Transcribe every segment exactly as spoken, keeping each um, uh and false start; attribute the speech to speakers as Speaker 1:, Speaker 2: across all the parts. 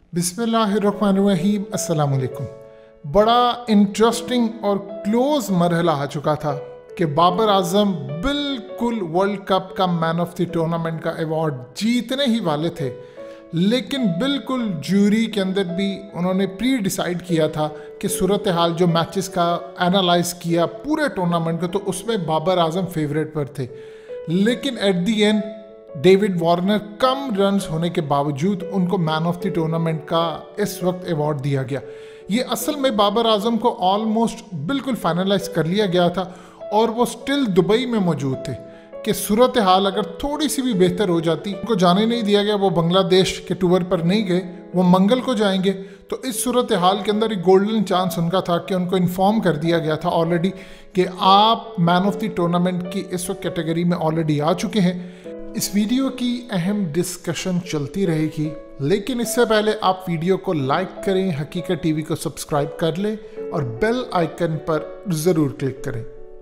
Speaker 1: बिस्मिल्लाहिर्रहमानिर्रहीम, अस्सलाम वालेकुम। बड़ा इंटरेस्टिंग और क्लोज मरहला आ चुका था कि बाबर आजम बिल्कुल वर्ल्ड कप का मैन ऑफ द टूर्नामेंट का अवार्ड जीतने ही वाले थे, लेकिन बिल्कुल जूरी के अंदर भी उन्होंने प्री डिसाइड किया था कि सूरत हाल जो मैचेस का एनालाइज किया पूरे टूर्नामेंट को, तो उसमें बाबर आजम फेवरेट पर थे। लेकिन at the end David Warner कम रन्स होने के बावजूद उनको मैन ऑफ द टूर्नामेंट का इस वक्त अवार्ड दिया गया। ये असल में बाबर आजम को ऑलमोस्ट बिल्कुल फाइनलाइज कर लिया गया था और वो स्टिल दुबई में मौजूद थे कि सूरत हाल अगर थोड़ी सी भी बेहतर हो जाती, उनको जाने नहीं दिया गया, वो बांग्लादेश के टूर पर नहीं गए, वो मंगल को जाएंगे। तो इस सूरत हाल के अंदर एक गोल्डन चांस उनका था कि उनको इन्फॉर्म कर दिया गया था ऑलरेडी कि आप मैन ऑफ द टूर्नामेंट की इस वक्त कैटेगरी में ऑलरेडी आ चुके हैं। इस वीडियो की अहम डिस्कशन चलती रहेगी, लेकिन इससे पहले आप वीडियो को लाइक करें, हकीकत टीवी को सब्सक्राइब कर लें और बेल आइकन पर ज़रूर क्लिक करें।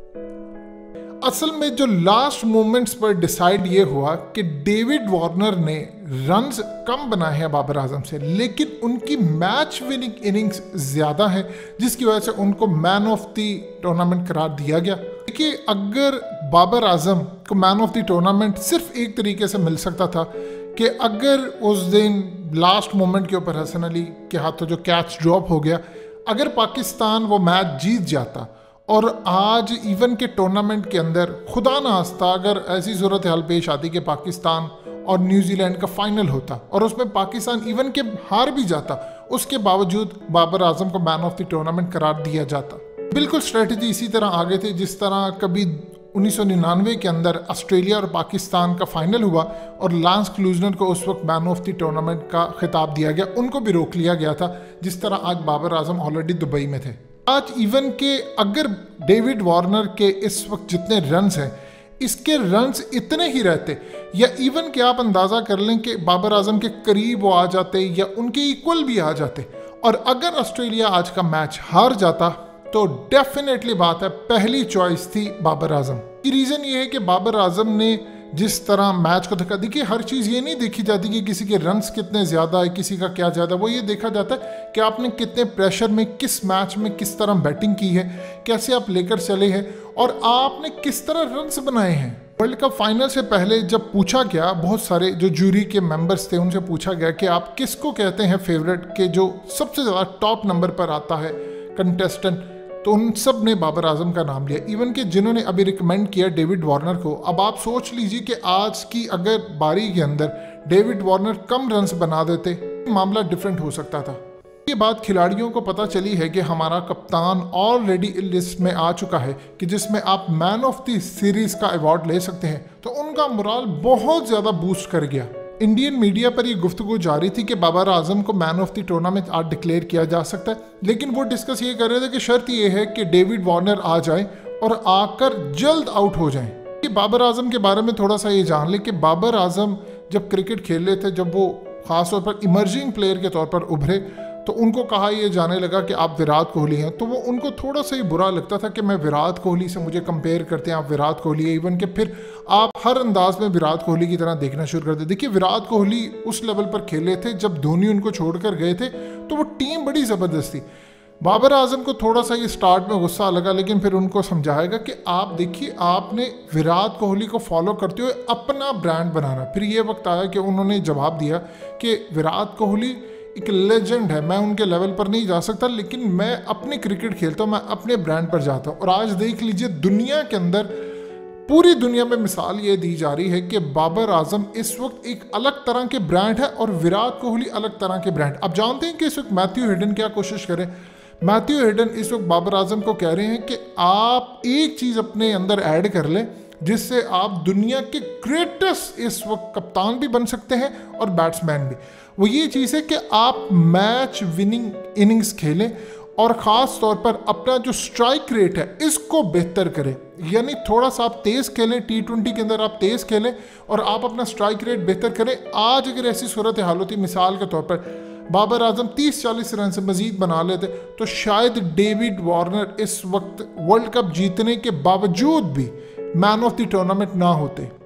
Speaker 1: असल में जो लास्ट मोमेंट्स पर डिसाइड ये हुआ कि डेविड वार्नर ने रन्स कम बनाए हैं बाबर आजम से, लेकिन उनकी मैच विनिंग इनिंग्स ज़्यादा है, जिसकी वजह से उनको मैन ऑफ द टूर्नामेंट करार दिया गया। देखिए, अगर बाबर आजम को मैन ऑफ द टूर्नामेंट सिर्फ एक तरीके से मिल सकता था कि अगर उस दिन लास्ट मोमेंट के ऊपर हसन अली के हाथों जो कैच ड्रॉप हो गया, अगर पाकिस्तान वो मैच जीत जाता और आज इवन के टूर्नामेंट के अंदर खुदा ना खास्ता अगर ऐसी सूरत हाल पेश आती कि पाकिस्तान और न्यूजीलैंड का फाइनल होता और उसमें पाकिस्तान इवन के हार भी जाता, उसके बावजूद बाबर आजम को मैन ऑफ द टूर्नामेंट करार दिया जाता। बिल्कुल स्ट्रेटजी इसी तरह आगे थे जिस तरह कभी उन्नीस सौ निन्यानवे के अंदर ऑस्ट्रेलिया और पाकिस्तान का फाइनल हुआ और लांस क्लूजनर को उस वक्त मैन ऑफ द टूर्नामेंट का खिताब दिया गया, उनको भी रोक लिया गया था, जिस तरह आज बाबर आजम ऑलरेडी दुबई में थे। आज इवन के अगर डेविड वार्नर के इस वक्त जितने रन्स हैं, इसके रन्स इतने ही रहते या इवन के आप अंदाज़ा कर लें कि बाबर आजम के करीब वो आ जाते या उनके इक्वल भी आ जाते, और अगर ऑस्ट्रेलिया आज का मैच हार जाता तो डेफिनेटली बात है पहली चॉइस थी बाबर आजम की। रीज़न ये है कि बाबर आजम ने जिस तरह मैच को धक्का, देखिए हर चीज़ ये नहीं देखी जाती कि किसी के रन्स कितने ज़्यादा है, किसी का क्या ज़्यादा, वो ये देखा जाता है कि आपने कितने प्रेशर में किस मैच में किस तरह बैटिंग की है, कैसे आप लेकर चले हैं और आपने किस तरह रन्स बनाए हैं। वर्ल्ड कप फाइनल से पहले जब पूछा गया, बहुत सारे जो जूरी के मेंबर्स थे उनसे पूछा गया कि आप किसको कहते हैं फेवरेट के जो सबसे ज़्यादा टॉप नंबर पर आता है कंटेस्टेंट, तो उन सब ने बाबर आजम का नाम लिया, इवन के जिन्होंने अभी रिकमेंड किया डेविड वार्नर को। अब आप सोच लीजिए कि आज की अगर बारी के अंदर डेविड वार्नर कम रन्स बना देते, मामला डिफरेंट हो सकता था। ये बात खिलाड़ियों को पता चली है कि हमारा कप्तान ऑलरेडी इस लिस्ट में आ चुका है कि जिसमें आप मैन ऑफ द सीरीज़ का अवार्ड ले सकते हैं, तो उनका मोराल बहुत ज़्यादा बूस्ट कर गया। इंडियन मीडिया पर यह गुफ्तगू जारी थी कि बाबर आजम को मैन ऑफ द टूर्नामेंट आज डिक्लेयर किया जा सकता है, लेकिन वो डिस्कस ये कर रहे थे कि शर्त ये है कि डेविड वार्नर आ जाए और आकर जल्द आउट हो जाएं। कि बाबर आजम के बारे में थोड़ा सा ये जान ले कि बाबर आजम जब क्रिकेट खेल रहे थे, जब वो खासतौर पर इमर्जिंग प्लेयर के तौर पर उभरे, तो उनको कहा यह जाने लगा कि आप विराट कोहली हैं, तो वो उनको थोड़ा सा ही बुरा लगता था कि मैं विराट कोहली से, मुझे कंपेयर करते हैं, आप विराट कोहली है, इवन के फिर आप हर अंदाज में विराट कोहली की तरह देखना शुरू कर दे। देखिए, विराट कोहली उस लेवल पर खेले थे, जब धोनी उनको छोड़कर गए थे तो वो टीम बड़ी ज़बरदस्त थी। बाबर आजम को थोड़ा सा ये स्टार्ट में गुस्सा लगा, लेकिन फिर उनको समझाएगा कि आप देखिए, आपने विराट कोहली को फॉलो करते हुए अपना ब्रांड बनाना। फिर ये वक्त आया कि उन्होंने जवाब दिया कि विराट कोहली एक लेजेंड है, मैं उनके लेवल पर नहीं जा सकता, लेकिन मैं अपनी क्रिकेट खेलता हूँ, मैं अपने ब्रांड पर जाता हूँ। और आज देख लीजिए, दुनिया के अंदर, पूरी दुनिया में मिसाल ये दी जा रही है कि बाबर आजम इस वक्त एक अलग तरह के ब्रांड है और विराट कोहली अलग तरह के ब्रांड। अब जानते हैं कि इस वक्त मैथ्यू हेडन क्या कोशिश करें। मैथ्यू हेडन इस वक्त बाबर आजम को कह रहे हैं कि आप एक चीज़ अपने अंदर ऐड कर लें जिससे आप दुनिया के ग्रेटेस्ट इस वक्त कप्तान भी बन सकते हैं और बैट्समैन भी। वो ये चीज़ है कि आप मैच विनिंग इनिंग्स खेलें और ख़ास तौर पर अपना जो स्ट्राइक रेट है इसको बेहतर करें, यानी थोड़ा सा आप तेज़ खेलें, टी ट्वेंटी के अंदर आप तेज़ खेलें और आप अपना स्ट्राइक रेट बेहतर करें। आज अगर ऐसी सूरत हाल होती, मिसाल के तौर पर बाबर आजम तीस चालीस रन से मजीद बना लेते, तो शायद डेविड वार्नर इस वक्त वर्ल्ड कप जीतने के बावजूद भी मैन ऑफ द टूर्नामेंट ना होते।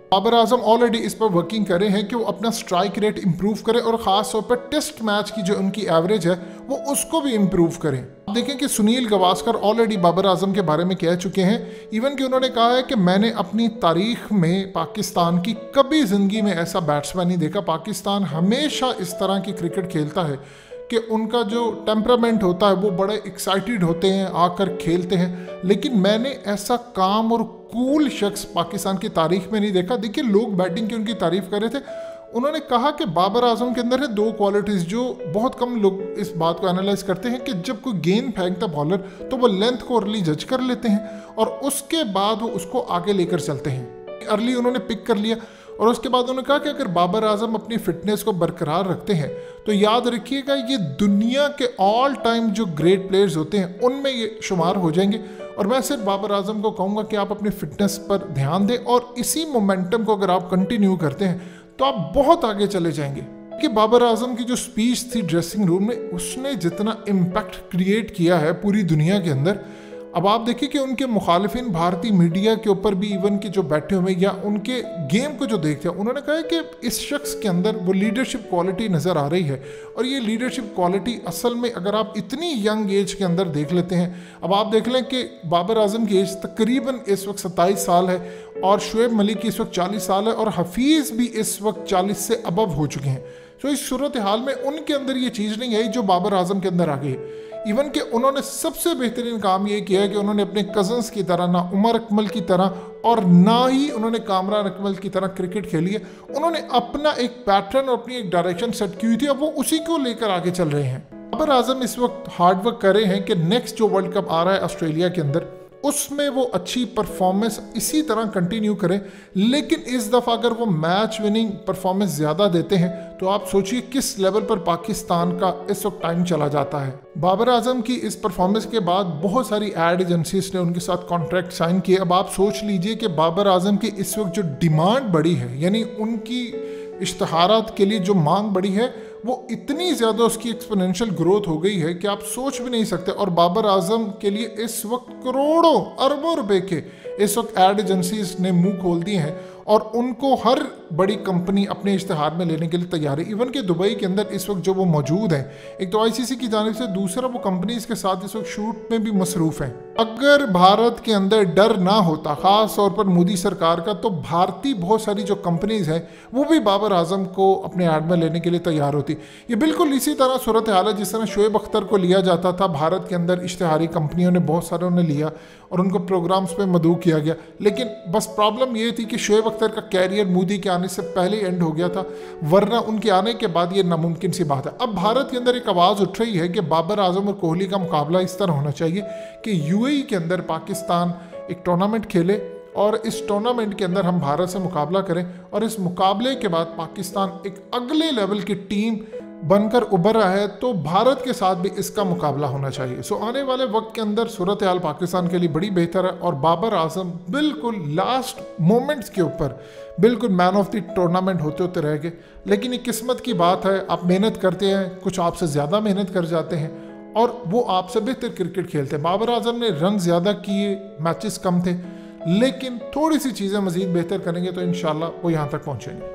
Speaker 1: बाबर आजम ऑलरेडी इस पर वर्किंग कर रहे हैं कि वो अपना स्ट्राइक रेट इंप्रूव करें और ख़ास तौर पर टेस्ट मैच की जो उनकी एवरेज है वो उसको भी इंप्रूव करें। आप देखें कि सुनील गावस्कर ऑलरेडी बाबर आजम के बारे में कह चुके हैं, इवन कि उन्होंने कहा है कि मैंने अपनी तारीख में पाकिस्तान की कभी ज़िंदगी में ऐसा बैट्समैन नहीं देखा। पाकिस्तान हमेशा इस तरह की क्रिकेट खेलता है कि उनका जो टेम्परामेंट होता है वो बड़े एक्साइटेड होते हैं, आकर खेलते हैं, लेकिन मैंने ऐसा काम और कूल शख्स पाकिस्तान की तारीख में नहीं देखा। देखिए, लोग बैटिंग की उनकी तारीफ कर रहे थे, उन्होंने कहा कि बाबर आजम के अंदर है दो क्वालिटीज़ जो बहुत कम लोग इस बात को एनालाइज करते हैं कि जब कोई गेंद फेंकता बॉलर तो वो लेंथ को अर्ली जज कर लेते हैं और उसके बाद वो उसको आगे लेकर चलते हैं। अर्ली उन्होंने पिक कर लिया और उसके बाद उन्होंने कहा कि अगर बाबर आजम अपनी फिटनेस को बरकरार रखते हैं तो याद रखिएगा ये दुनिया के ऑल टाइम जो ग्रेट प्लेयर्स होते हैं उनमें ये शुमार हो जाएंगे। और मैं सिर्फ बाबर आजम को कहूँगा कि आप अपनी फिटनेस पर ध्यान दें और इसी मोमेंटम को अगर आप कंटिन्यू करते हैं तो आप बहुत आगे चले जाएंगे। कि बाबर आजम की जो स्पीच थी ड्रेसिंग रूम में, उसने जितना इम्पैक्ट क्रिएट किया है पूरी दुनिया के अंदर। अब आप देखिए कि उनके मुखालिफिन भारतीय मीडिया के ऊपर भी इवन के जो बैठे हुए या उनके गेम को जो देखते हैं, उन्होंने कहा कि इस शख्स के अंदर वो लीडरशिप क्वालिटी नज़र आ रही है। और ये लीडरशिप क्वालिटी असल में अगर आप इतनी यंग एज के अंदर देख लेते हैं, अब आप देख लें कि बाबर आजम की एज तकरीबन इस वक्त सत्ताईस साल है और शुएब मलिक की इस वक्त चालीस साल है और हफीज़ भी इस वक्त चालीस से अबव हो चुके हैं। तो इस सूरत हाल में उनके अंदर ये चीज़ नहीं आई जो बाबर आजम के अंदर आ गई। इवन कि उन्होंने सबसे बेहतरीन काम ये किया है कि उन्होंने अपने कज़न्स की तरह, ना उमर अकमल की तरह और ना ही उन्होंने कामरान अकमल की तरह क्रिकेट खेली है। उन्होंने अपना एक पैटर्न और अपनी एक डायरेक्शन सेट की हुई थी, अब वो उसी को लेकर आगे चल रहे हैं। बाबर आजम इस वक्त हार्डवर्क कर रहे हैं कि नेक्स्ट जो वर्ल्ड कप आ रहा है ऑस्ट्रेलिया के अंदर, उसमें वो अच्छी परफॉर्मेंस इसी तरह कंटिन्यू करें। लेकिन इस दफ़ा अगर वो मैच विनिंग परफॉर्मेंस ज़्यादा देते हैं तो आप सोचिए किस लेवल पर पाकिस्तान का इस वक्त टाइम चला जाता है। बाबर आजम की इस परफॉर्मेंस के बाद बहुत सारी एड एजेंसीज ने उनके साथ कॉन्ट्रैक्ट साइन किए। अब आप सोच लीजिए कि बाबर आजम की इस वक्त जो डिमांड बढ़ी है, यानी उनकी इश्तहारात के लिए जो मांग बढ़ी है, वो इतनी ज़्यादा उसकी एक्सपोनेंशियल ग्रोथ हो गई है कि आप सोच भी नहीं सकते। और बाबर आजम के लिए इस वक्त करोड़ों अरबों रुपए के इस वक्त एड एजेंसीज ने मुंह खोल दिए हैं और उनको हर बड़ी कंपनी अपने इश्तहार में लेने के लिए तैयार है। इवन कि दुबई के अंदर इस वक्त जो वो मौजूद हैं, एक तो आईसीसी की जानिब से, दूसरा वो कंपनीज के साथ इस वक्त शूट में भी मसरूफ़ हैं। अगर भारत के अंदर डर ना होता, ख़ास तौर पर मोदी सरकार का, तो भारतीय बहुत सारी जो कंपनीज हैं वो भी बाबर आजम को अपने ऐड में लेने के लिए तैयार होती। ये बिल्कुल इसी तरह सूरत हाल है जिस तरह शोएब अख्तर को लिया जाता था। भारत के अंदर इश्तहारी कंपनियों ने बहुत सारे ने लिया और उनको प्रोग्राम्स पे मदऊ किया गया, लेकिन बस प्रॉब्लम ये थी कि शोएब अख्तर का कैरियर मोदी के आने से पहले एंड हो गया था, वरना उनके आने के बाद ये नामुमकिन सी बात है। अब भारत के अंदर एक आवाज़ उठ रही है कि बाबर आजम और कोहली का मुकाबला इस तरह होना चाहिए कि यूएई के अंदर पाकिस्तान एक टूर्नामेंट खेले और इस टूर्नामेंट के अंदर हम भारत से मुकाबला करें और इस मुकाबले के बाद पाकिस्तान एक अगले लेवल की टीम बनकर उभर रहा है, तो भारत के साथ भी इसका मुकाबला होना चाहिए। सो आने वाले वक्त के अंदर सूरत हाल पाकिस्तान के लिए बड़ी बेहतर है और बाबर आजम बिल्कुल लास्ट मोमेंट्स के ऊपर बिल्कुल मैन ऑफ द टूर्नामेंट होते होते रह गए। लेकिन ये किस्मत की बात है, आप मेहनत करते हैं, कुछ आपसे ज़्यादा मेहनत कर जाते हैं और वो आपसे बेहतर क्रिकेट खेलते हैं। बाबर आजम ने रन ज़्यादा किए, मैचेस कम थे, लेकिन थोड़ी सी चीज़ें मज़ीद बेहतर करेंगे तो इंशाल्लाह वो यहाँ तक पहुँचेंगे।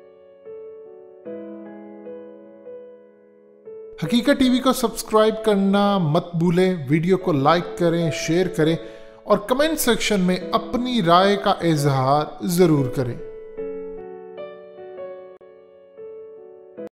Speaker 1: हकीकत टीवी को सब्सक्राइब करना मत भूलें, वीडियो को लाइक करें, शेयर करें और कमेंट सेक्शन में अपनी राय का इजहार ज़रूर करें।